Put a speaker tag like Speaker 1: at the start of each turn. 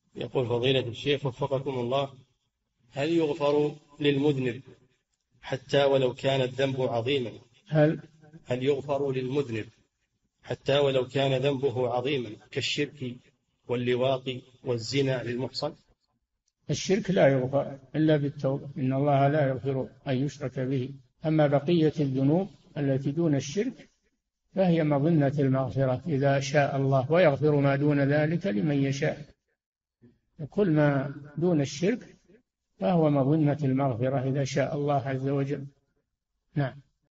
Speaker 1: يقول فضيلة الشيخ وفقكم الله: هل يغفر للمذنب حتى ولو كان الذنب عظيما؟ هل يغفر للمذنب حتى ولو كان ذنبه عظيما كالشرك واللواط والزنا للمحصن؟
Speaker 2: الشرك لا يغفر إلا بالتوبة، إن الله لا يغفر أن يشرك به. أما بقية الذنوب التي دون الشرك فهي مظنة المغفرة إذا شاء الله، ويغفر ما دون ذلك لمن يشاء. كل ما دون الشرك فهو مظنة المغفرة إذا شاء الله عز وجل. نعم.